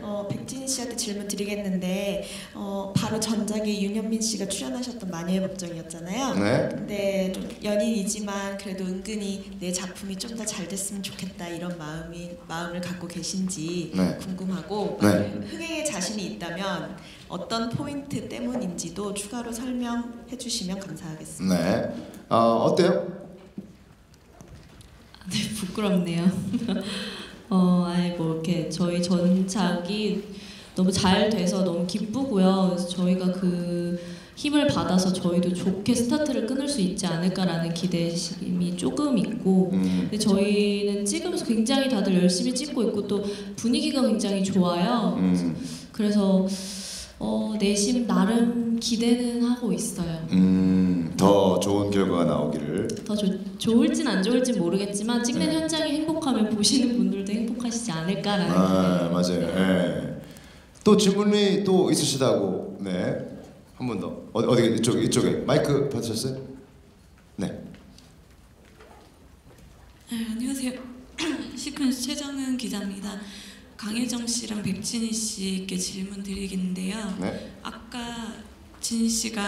백진희 씨한테 질문 드리겠는데 바로 전작에 윤현민 씨가 출연하셨던 마녀의 법정이었잖아요. 네. 근데 좀 연인이지만 그래도 은근히 내 작품이 좀 더 잘 됐으면 좋겠다 이런 마음을 갖고 계신지 네. 궁금하고 네. 흥행에 자신이 있다면 어떤 포인트 때문인지도 추가로 설명해 주시면 감사하겠습니다. 네. 어때요? 네, 부끄럽네요. 뭐 이렇게 저희 전작이 너무 잘 돼서 너무 기쁘고요. 그래서 저희가 그 힘을 받아서 저희도 좋게 스타트를 끊을 수 있지 않을까라는 기대심이 조금 있고, 근데 저희는 찍으면서 굉장히 다들 열심히 찍고 있고 또 분위기가 굉장히 좋아요. 그래서 내심 나름 기대는 하고 있어요. 더 좋은 결과가 나오기를. 더 좋을진 안 좋을진 모르겠지만 찍는 현장이 행복하면 보시는 분들도 행복하시지 않을까라는 기대. 맞아요. 네. 또 질문이 또 있으시다고. 네. 한 번 더. 어디 이쪽에 마이크 받으셨어요? 네. 안녕하세요. 시퀀스 최정은 기자입니다. 강혜정 씨랑 백진희 씨께 질문 드리겠는데요. 네. 아까 진희 씨가